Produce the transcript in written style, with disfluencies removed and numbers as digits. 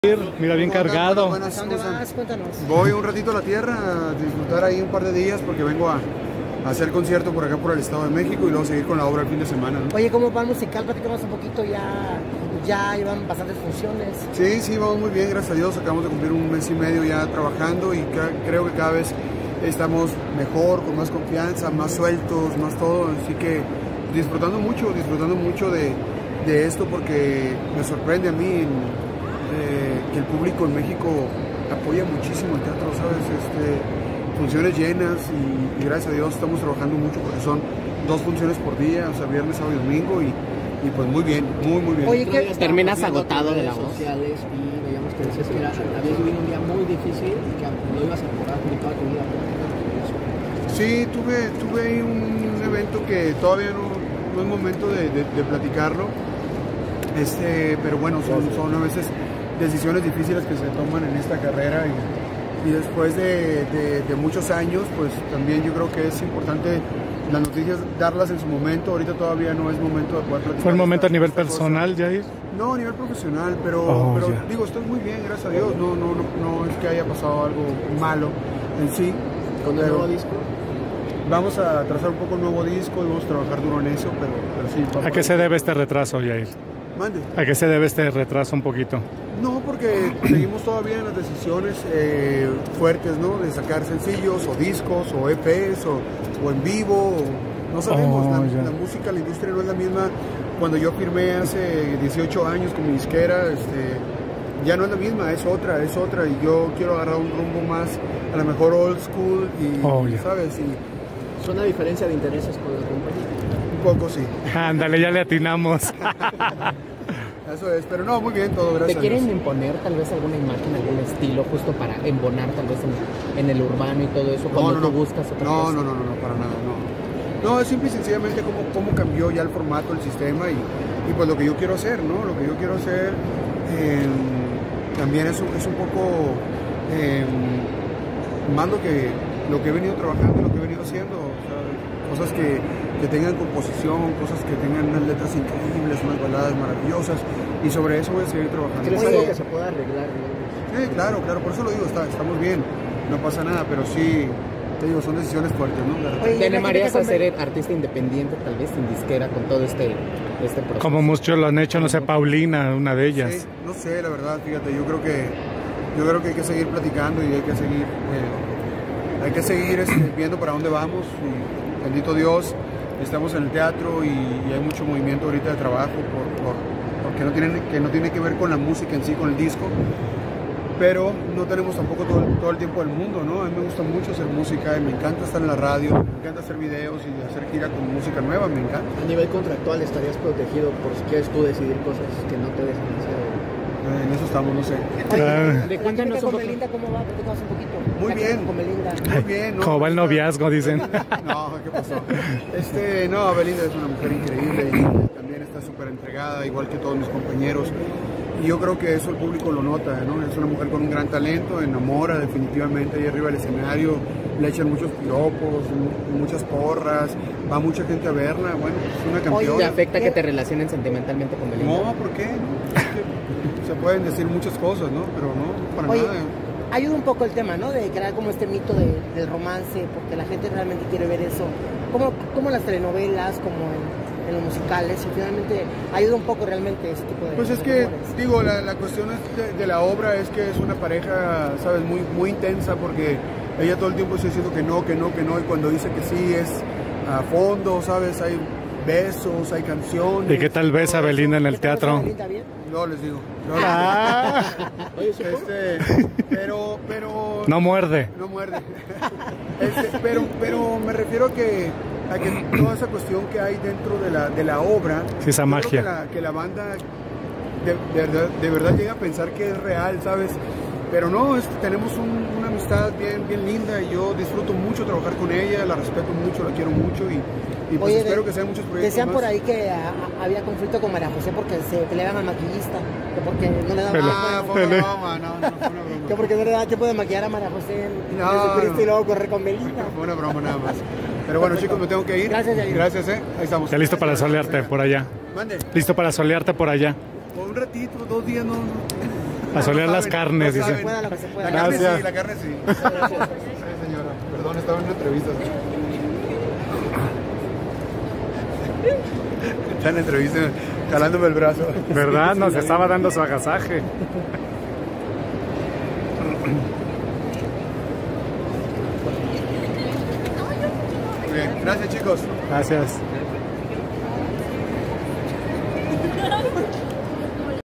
Mira, bien cargado. Buenas, ¿A dónde vas? Cuéntanos. voy un ratito a la tierra a disfrutar ahí un par de días porque vengo a hacer concierto por acá por el Estado de México y luego seguir con la obra el fin de semana, ¿no? Oye, ¿cómo va el musical? Platícanos un poquito, ya llevan bastantes funciones. Sí, vamos muy bien, gracias a Dios. Acabamos de cumplir un mes y medio ya trabajando y creo que cada vez estamos mejor, con más confianza, más sueltos, más todo. Así que disfrutando mucho de esto porque me sorprende a mí que el público en México apoya muchísimo el teatro, ¿sabes? Funciones llenas y gracias a Dios estamos trabajando mucho porque son 2 funciones por día, o sea, viernes, sábado y domingo y pues muy bien, muy bien. Oye, ¿qué terminas agotado de la voz? Sociales y veíamos que decías que habías vivido un día muy difícil y que lo ibas a recordar por toda tu vida. Sí, tuve ahí un evento que todavía no es momento de platicarlo, pero bueno, son a veces decisiones difíciles que se toman en esta carrera y después de muchos años, pues también yo creo que es importante las noticias darlas en su momento. Ahorita todavía no es momento de poder platicar. ¿Fue el momento a nivel personal, Jair? No, a nivel profesional, pero digo, estoy muy bien, gracias a Dios. No es que haya pasado algo malo en sí. ¿Con el nuevo disco? Vamos a trazar un poco el nuevo disco y vamos a trabajar duro en eso, pero sí. ¿A qué se debe este retraso, Jair? Mande. ¿A qué se debe este retraso un poquito? No, porque seguimos todavía en las decisiones fuertes, ¿no? De sacar sencillos o discos o EPs o en vivo. No sabemos, la música, la industria no es la misma. Cuando yo firmé hace 18 años con mi disquera, ya no es la misma, es otra. Y yo quiero agarrar un rumbo más, a lo mejor old school y ¿sabes? ¿Es una diferencia de intereses con la compañía? Un poco sí. Ándale, ya le atinamos. Eso es, pero no, muy bien todo, gracias. ¿Te quieren imponer tal vez alguna imagen, algún estilo justo para embonar tal vez en el urbano y todo eso cuando tú buscas otra cosa? No, para nada, no. No, es simple y sencillamente cómo cambió ya el formato, el sistema y pues lo que yo quiero hacer, ¿no? Lo que yo quiero hacer también es un poco más lo que he venido trabajando, lo que he venido haciendo, o sea, cosas que tengan composición, cosas que tengan unas letras increíbles, unas baladas maravillosas y sobre eso voy a seguir trabajando. ¿Crees algo que se pueda arreglar? ¿No? Sí, claro, por eso lo digo, estamos bien, no pasa nada, pero sí, te digo, son decisiones fuertes, ¿no? ¿Te animarías a ser artista independiente, tal vez sin disquera, con todo este proceso? Como muchos lo han hecho, no sé, Paulina, una de ellas. Sí, no sé, la verdad, fíjate, yo creo que hay que seguir platicando y hay que seguir viendo para dónde vamos y bendito Dios, estamos en el teatro y hay mucho movimiento ahorita de trabajo porque no tiene que ver con la música en sí, con el disco, pero no tenemos tampoco todo el tiempo del mundo, ¿no? A mí me gusta mucho hacer música y me encanta estar en la radio, me encanta hacer videos y hacer gira con música nueva, me encanta. A nivel contractual, ¿estarías protegido por si quieres tú decidir cosas que no te dejan hacer? En eso estamos, no sé. Cuéntanos con Belinda, ¿cómo va? Platícanos un poquito. Muy bien. Con Belinda. Muy bien, ¿no? ¿Cómo va el noviazgo, dicen? No, ¿qué pasó? No, Belinda es una mujer increíble y también está súper entregada, igual que todos mis compañeros. Y yo creo que eso el público lo nota, ¿no? Es una mujer con un gran talento, enamora definitivamente ahí arriba del escenario, le echan muchos piropos, muchas porras, va mucha gente a verla, bueno, es una campeona. ¿Te afecta que te relacionen sentimentalmente con Belinda? No, ¿por qué? Se pueden decir muchas cosas, ¿no? Pero no, para nada. Ayuda un poco el tema, ¿no? De crear como este mito del romance, porque la gente realmente quiere ver eso. Como las telenovelas, como en los musicales, y finalmente ayuda un poco realmente ese tipo de... Pues es que, digo, la cuestión de la obra es que es una pareja, ¿sabes? Muy intensa, porque ella todo el tiempo está diciendo que no, y cuando dice que sí es a fondo, ¿sabes? Hay besos, hay canciones. ¿Y qué tal ves a Belinda en el teatro? No les digo. Pero no muerde. No muerde. Pero me refiero a que toda esa cuestión que hay dentro de la obra, sí, esa magia. Que la banda de verdad llega a pensar que es real, ¿sabes? Pero no, tenemos una amistad bien linda y yo disfruto mucho trabajar con ella, la respeto mucho, la quiero mucho y pues espero que sean muchos proyectos decían más. por ahí que había conflicto con María José porque se peleaban al maquillista, que porque no le daba fue una broma, no fue una broma. Que porque no le daba tiempo de maquillar a María José en Jesucristo y luego correr con Belinda. Fue una broma nada más. Pero bueno, chicos, me tengo que ir. Gracias, Jair. Gracias, ahí estamos. ¿Ya listo para solearte por allá? Mande. ¿Listo para solearte por allá? Por un ratito, 2 días, no. A solear las carnes, no dice. saben. Pueda lo que se pueda. La carne Gracias. sí, la carne sí. Sí, señora. Perdón, estaba en una entrevista. Está en entrevista, jalándome el brazo. ¿Verdad? Nos estaba dando su agasaje. Muy bien, gracias chicos. Gracias.